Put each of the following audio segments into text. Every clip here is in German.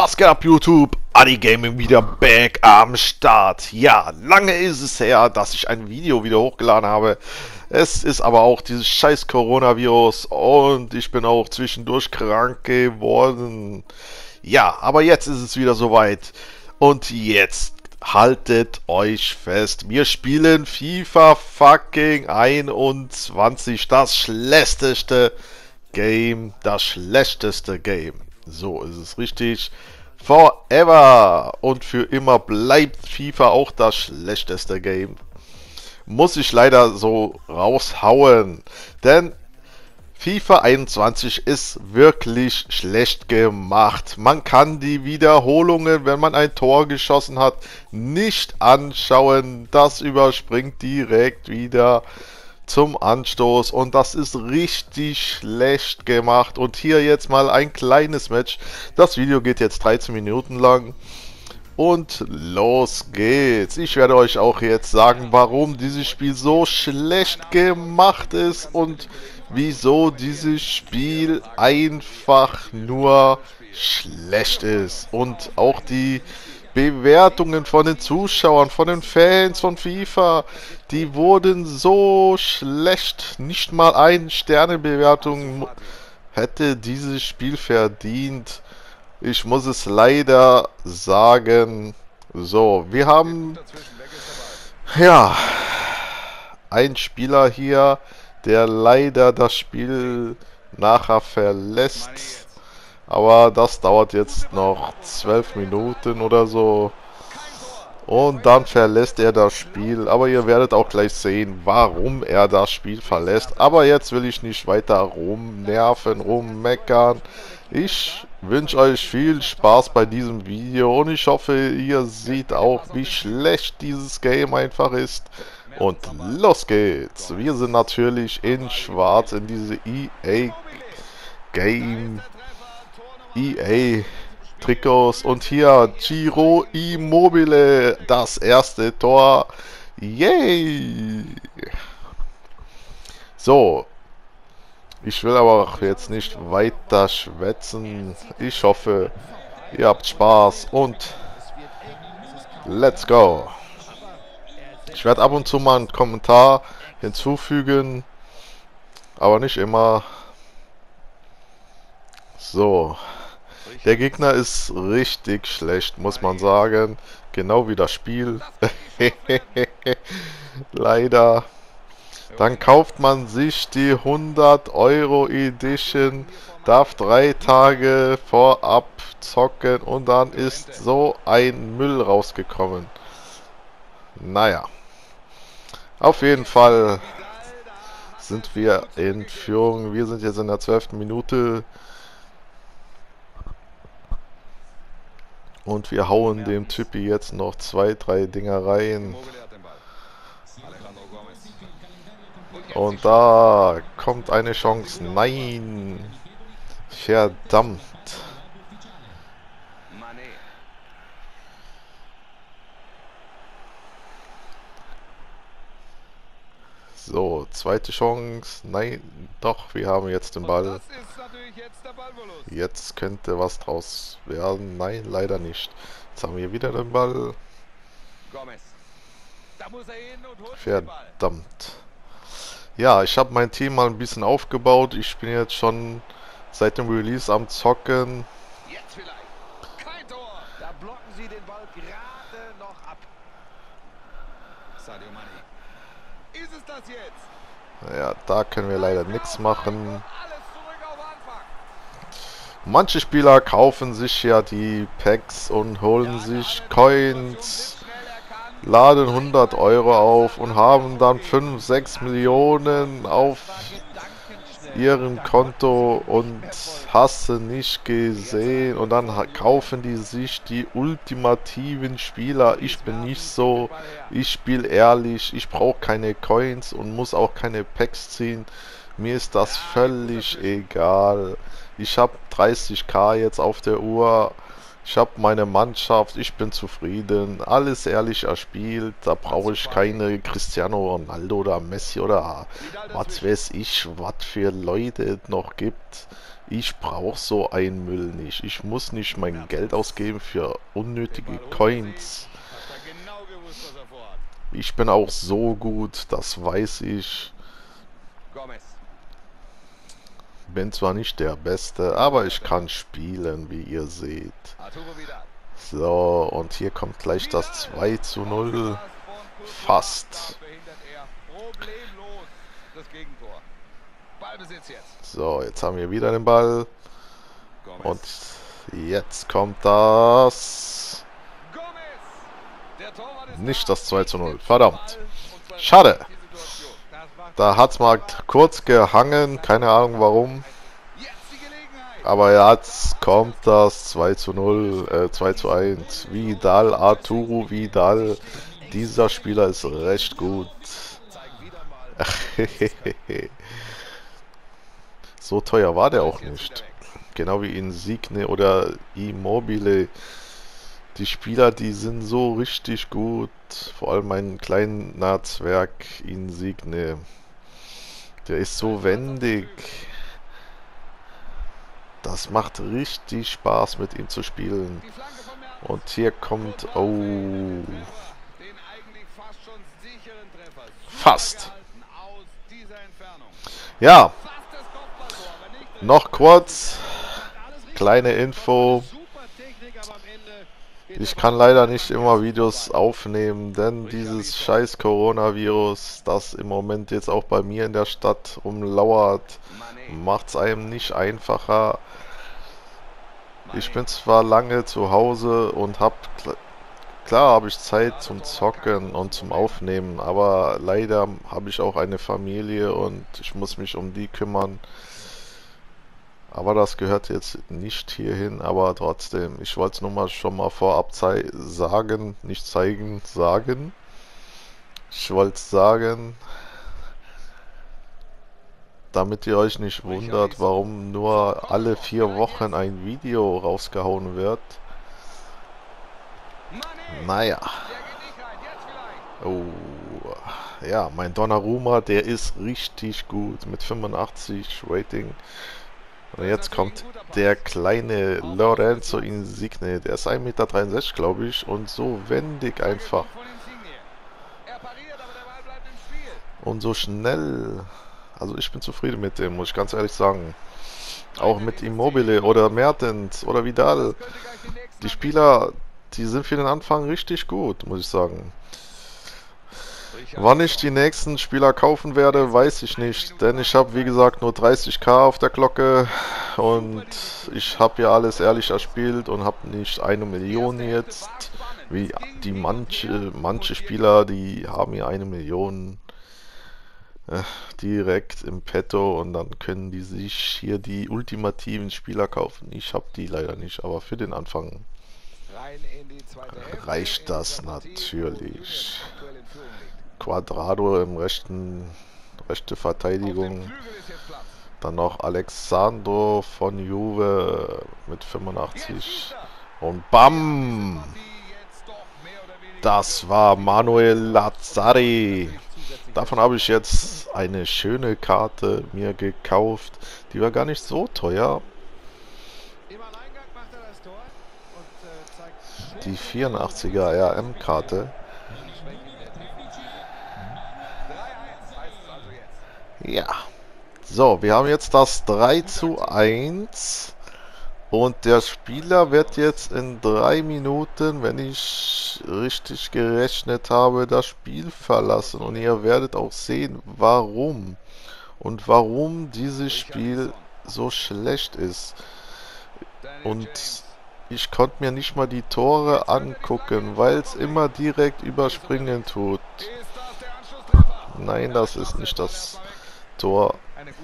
Was geht ab, YouTube? Adi Gaming wieder back am Start. Ja, lange ist es her, dass ich ein Video wieder hochgeladen habe. Es ist aber auch dieses scheiß Coronavirus und ich bin auch zwischendurch krank geworden. Ja, aber jetzt ist es wieder soweit. Und jetzt haltet euch fest. Wir spielen FIFA fucking 21. Das schlechteste Game. Das schlechteste Game. So ist es richtig. Forever und für immer bleibt FIFA auch das schlechteste Game. Muss ich leider so raushauen. Denn FIFA 21 ist wirklich schlecht gemacht. Man kann die Wiederholungen, wenn man ein Tor geschossen hat, nicht anschauen. Das überspringt direkt wieder zum Anstoß und das ist richtig schlecht gemacht. Und hier jetzt mal ein kleines Match. Das Video geht jetzt 13 Minuten lang und los geht's. Ich werde euch auch jetzt sagen, warum dieses Spiel so schlecht gemacht ist und wieso dieses Spiel einfach nur schlecht ist. Und auch die Bewertungen von den Zuschauern, von den Fans von FIFA, die wurden so schlecht. Nicht mal eine Sternebewertung hätte dieses Spiel verdient. Ich muss es leider sagen. So, wir haben ja einen Spieler hier, der leider das Spiel nachher verlässt. Aber das dauert jetzt noch 12 Minuten oder so. Und dann verlässt er das Spiel. Aber ihr werdet auch gleich sehen, warum er das Spiel verlässt. Aber jetzt will ich nicht weiter rumnerven, rummeckern. Ich wünsche euch viel Spaß bei diesem Video. Und ich hoffe, ihr seht auch, wie schlecht dieses Game einfach ist. Und los geht's. Wir sind natürlich in Schwarz in diese EA Trikots und hier Ciro Immobile, das erste Tor. Yay! So, ich will aber auch jetzt nicht weiter schwätzen. Ich hoffe, ihr habt Spaß und let's go. Ich werde ab und zu mal einen Kommentar hinzufügen, aber nicht immer. So. Der Gegner ist richtig schlecht, muss man sagen. Genau wie das Spiel. Leider. Dann kauft man sich die 100 Euro Edition, darf 3 Tage vorab zocken und dann ist so ein Müll rausgekommen. Naja. Auf jeden Fall sind wir in Führung. Wir sind jetzt in der 12. Minute. Und wir hauen dem Typi jetzt noch 2, 3 Dinger rein. Und da kommt eine Chance. Nein. Verdammt. So, zweite Chance. Nein, doch, wir haben jetzt den Ball. Jetzt könnte was draus werden. Nein, leider nicht. Jetzt haben wir wieder den Ball. Verdammt. Ja, ich habe mein Team mal ein bisschen aufgebaut. Ich bin jetzt schon seit dem Release am Zocken. Kein Tor. Da blocken sie den Ball gerade noch ab. Sadio Mane. Ist es das jetzt? Ja, da können wir leider nichts machen. Manche Spieler kaufen sich ja die Packs und holen sich Coins, laden 100 Euro auf und haben dann 5, 6 Millionen auf ihrem Konto und hast du nicht gesehen. Und dann kaufen die sich die ultimativen Spieler. Ich bin nicht so, ich spiele ehrlich, ich brauche keine Coins und muss auch keine Packs ziehen. Mir ist das völlig egal. Ich habe 30.000 jetzt auf der Uhr. Ich habe meine Mannschaft, ich bin zufrieden, alles ehrlich erspielt, da brauche ich keine Cristiano Ronaldo oder Messi oder was weiß ich, was für Leute es noch gibt. Ich brauche so einen Müll nicht. Ich muss nicht mein Geld ausgeben für unnötige Coins. Ich bin auch so gut, das weiß ich. Bin zwar nicht der Beste, aber ich kann spielen, wie ihr seht. So, und hier kommt gleich das 2:0. Fast. So, jetzt haben wir wieder den Ball. Und jetzt kommt das... Nicht das 2:0. Verdammt. Schade. Da hat es mal kurz gehangen. Keine Ahnung warum. Aber jetzt kommt das 2:0, 2:1. Vidal, Arturo Vidal. Dieser Spieler ist recht gut. So teuer war der auch nicht. Genau wie Insigne oder Immobile. Die Spieler, die sind so richtig gut. Vor allem mein kleiner Zwerg Insigne. Der ist so wendig. Das macht richtig Spaß, mit ihm zu spielen. Und hier kommt... Oh. Fast. Ja. Noch kurz. Kleine Info. Ich kann leider nicht immer Videos aufnehmen, denn dieses scheiß Coronavirus, das im Moment jetzt auch bei mir in der Stadt rumlauert, macht es einem nicht einfacher. Ich bin zwar lange zu Hause und klar habe ich Zeit zum Zocken und zum Aufnehmen, aber leider habe ich auch eine Familie und ich muss mich um die kümmern. Aber das gehört jetzt nicht hierhin, aber trotzdem, ich wollte es nur mal schon mal vorab sagen, nicht zeigen, sagen. Ich wollte es sagen, damit ihr euch nicht wundert, warum nur alle 4 Wochen ein Video rausgehauen wird. Naja. Oh, ja, mein Donnarumma, der ist richtig gut mit 85 Rating. Und jetzt kommt der kleine Lorenzo Insigne, der ist 1,63 Meter, glaube ich, und so wendig einfach. Und so schnell. Also ich bin zufrieden mit dem, muss ich ganz ehrlich sagen. Auch mit Immobile oder Mertens oder Vidal. Die Spieler, die sind für den Anfang richtig gut, muss ich sagen. Wann ich die nächsten Spieler kaufen werde, weiß ich nicht, denn ich habe wie gesagt nur 30.000 auf der Glocke und ich habe ja alles ehrlich erspielt und habe nicht 1 Million jetzt, wie die manche Spieler, die haben ja 1 Million direkt im Petto und dann können die sich hier die ultimativen Spieler kaufen. Ich habe die leider nicht, aber für den Anfang reicht das natürlich. Quadrado im rechte Verteidigung. Dann noch Alexandro von Juve mit 85. Und BAM! Das war Manuel Lazzari. Davon habe ich jetzt eine schöne Karte mir gekauft. Die war gar nicht so teuer. Die 84er RM-Karte. Ja. So, wir haben jetzt das 3:1. Und der Spieler wird jetzt in 3 Minuten, wenn ich richtig gerechnet habe, das Spiel verlassen. Und ihr werdet auch sehen, warum. Und warum dieses Spiel so schlecht ist. Und ich konnte mir nicht mal die Tore angucken, weil es immer direkt überspringen tut. Nein, das ist nicht das Tor.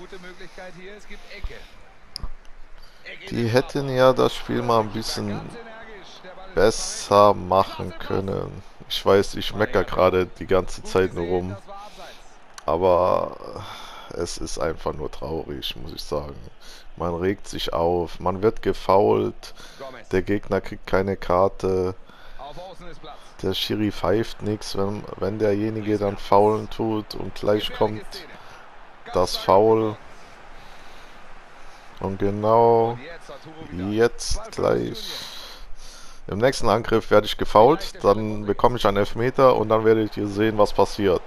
Die hätten ja das Spiel mal ein bisschen besser machen können. Ich weiß, ich meckere gerade die ganze Zeit nur rum. Aber es ist einfach nur traurig, muss ich sagen. Man regt sich auf, man wird gefoult, Gomez. der Gegner kriegt keine Karte, Auf Außen ist Platz. der Schiri pfeift nichts, wenn derjenige dann faulen tut und gleich kommt Gefährliche Szene. Ganz das leicht Foul. geblockt. Und genau Und jetzt Arturo Vidal. jetzt 2-5 gleich im nächsten Angriff werde ich gefoult, dann bekomme ich einen Elfmeter und dann werdet ihr sehen, was passiert.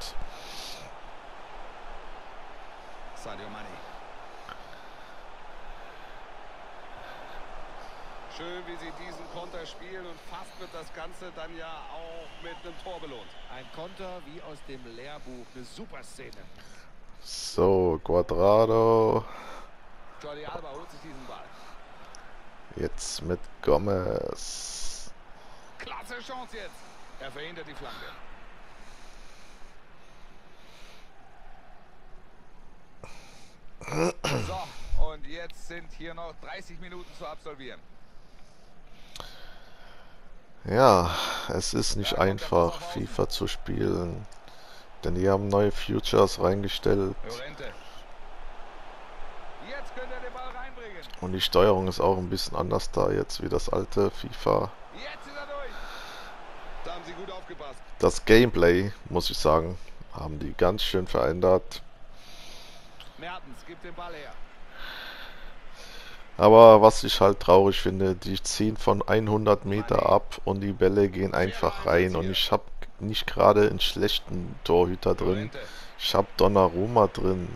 Sadio Mane. Schön, wie sie diesen Konter spielen und fast wird das Ganze dann ja auch mit einem Tor belohnt. Ein Konter wie aus dem Lehrbuch, eine super Szene. So, Cuadrado. Jordi Alba holt sich diesen Ball. Jetzt mit Gomez. Klasse Chance jetzt. Er verhindert die Flanke. So, und jetzt sind hier noch 30 Minuten zu absolvieren. Ja, es ist nicht einfach, FIFA zu spielen. Denn die haben neue Futures reingestellt. Llorente. Jetzt könnte er den Ball reinbringen. Und die Steuerung ist auch ein bisschen anders da jetzt wie das alte FIFA. Jetzt ist er durch. Da haben sie gut aufgepasst. Das Gameplay, muss ich sagen, haben die ganz schön verändert. Mertens gibt den Ball her. Aber was ich halt traurig finde, die ziehen von 100 Meter ab und die Bälle gehen einfach rein. Und ich habe nicht gerade einen schlechten Torhüter drin. Llorente. Ich habe Donnarumma drin.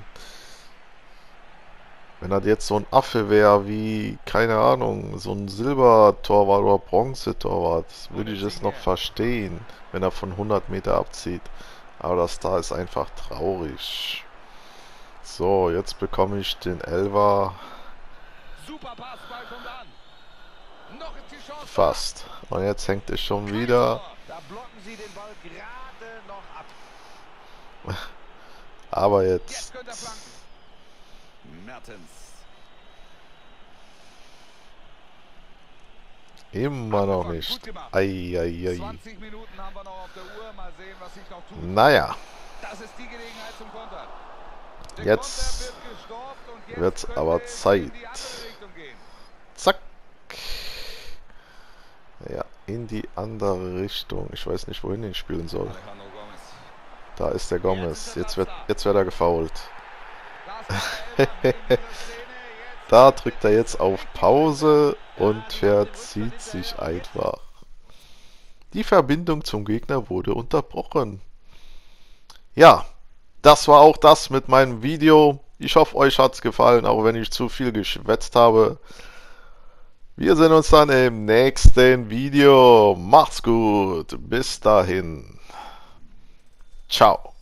Wenn das jetzt so ein Affe wäre wie, keine Ahnung, so ein Silbertorwart oder Bronzetorwart, würde ich es noch verstehen, wenn er von 100 Meter abzieht. Aber das da ist einfach traurig. So, jetzt bekomme ich den Elfer Super Pass, Ball kommt an. Noch ist die Chance. fast. Und jetzt hängt es schon Kein wieder. Tor. Da blocken sie den Ball gerade noch ab. Aber Jetzt jetzt könnte er flanken. Mertens. immer noch nicht. Gut gemacht. Eieiei. 20 Minuten haben wir noch auf der Uhr. Mal sehen, was sich noch tut. Naja, Das ist die Gelegenheit zum Kontern. Der jetzt Konter wird gestoppt und jetzt wird's könnte aber es Zeit. in die andere Richtung gehen. Zack. Ja, in die andere Richtung. Ich weiß nicht, wohin ich spielen soll. Alejandro Gomez. Da ist der Gomez. Jetzt wird er gefoult. Das war der Elfer in dieser Szene. Jetzt Da drückt er jetzt auf Pause und verzieht sich einfach. Die Verbindung zum Gegner wurde unterbrochen. Ja, das war auch das mit meinem Video. Ich hoffe, euch hat's gefallen, auch wenn ich zu viel geschwätzt habe. Wir sehen uns dann im nächsten Video. Macht's gut. Bis dahin. Ciao.